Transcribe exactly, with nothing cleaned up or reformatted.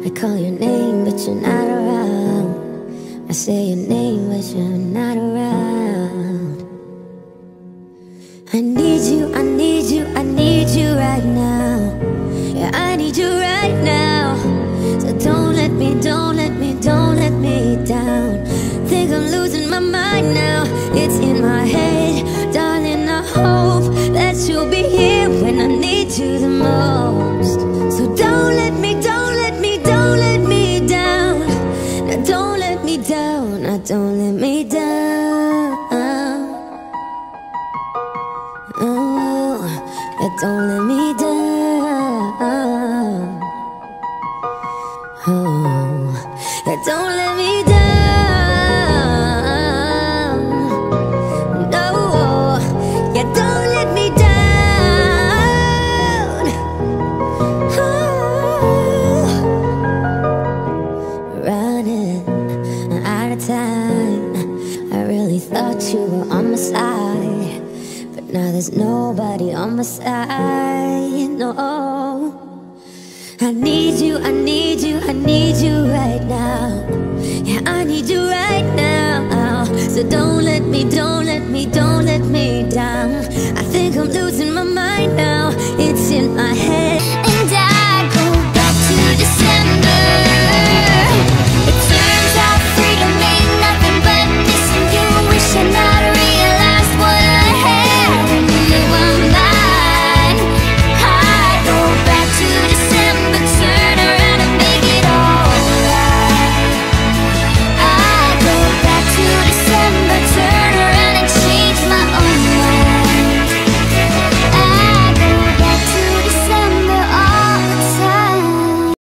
I call your name, but you're not around. I say your name, but you're not around. I need you, I need you, I need you right now. Yeah, I need you right now. So don't let me, don't let me, don't let me down. Think I'm losing my mind now. It's in my head, darling, I hope that you'll be here when I need you the most. So don't let me, don't let me, don't let me down. Now don't let me down, now don't let me down. Oh, yeah, don't let me down. Oh, yeah, don't let me down. No, yeah, don't let me down. Oh, running out of time. I really thought you were on my side, but now there's nobody on my side. No, I need you, I need you, I need you right now. Yeah, I need you right now. So don't let me, don't let me, don't let me down. I think I'm losing my mind now. It's in my head.